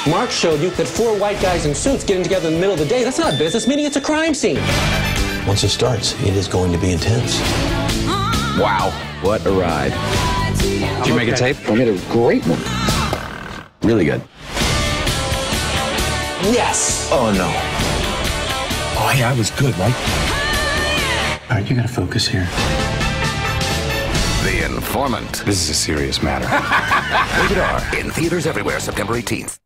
Mark showed you that 4 white guys in suits getting together in the middle of the day, that's not a business meeting, it's a crime scene. Once it starts, it is going to be intense. Wow, what a ride. Did you make a tape? I made a great one. Really good. Yes! Oh, no. Oh, hey, I was good, right? All right, you gotta focus here. The Informant. This is a serious matter. Rated R. In theaters everywhere, September 18th.